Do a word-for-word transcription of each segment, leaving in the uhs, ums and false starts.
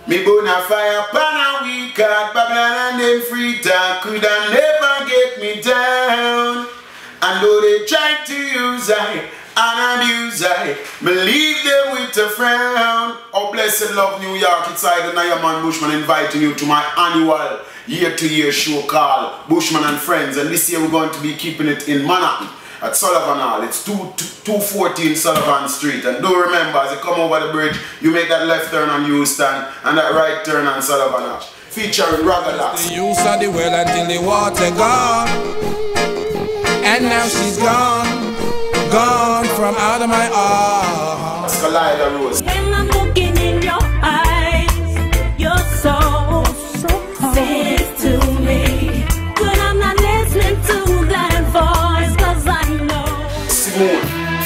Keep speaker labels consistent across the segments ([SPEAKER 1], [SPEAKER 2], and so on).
[SPEAKER 1] Me bona fire pan a week at Babylon and them free talk coulda never get me down. And though they tried to use I and abuse I, me leave them with a frown. Oh blessed love New York, it's I the Nyaman Bushman inviting you to my annual year-to-year show called Bushman and Friends, and this year we're going to be keeping it in Manhattan at Sullivan Hall. It's two fourteen Sullivan Street, and do remember as you come over the bridge you make that left turn on Houston and that right turn on Sullivan Hall, featuring Ragga Lox.
[SPEAKER 2] The use of the well until the water gone, and now she's gone, gone from out of my arms.
[SPEAKER 1] Khalilah Rose.
[SPEAKER 3] And I'm looking in your eyes, you're so, so says to me, but I'm not listening to that voice, cause I know
[SPEAKER 1] Simone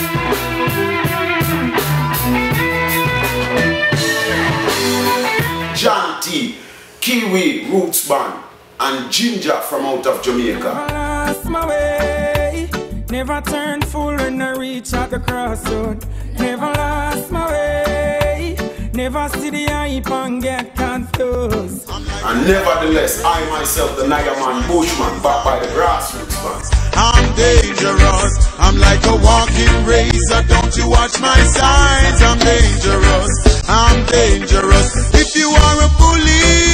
[SPEAKER 1] G, Kiwi Roots Band, and Ginjah from out of Jamaica.
[SPEAKER 4] Never turn full when I reach at the crossroad. Never lost my way. Never see the hype and get confused.
[SPEAKER 1] And nevertheless, I myself, the Nyaman Bushman, backed by the grassroots band.
[SPEAKER 5] I'm dangerous. I'm like a walking razor. Don't you watch my signs? I'm dangerous. I'm dangerous. If you are a bully,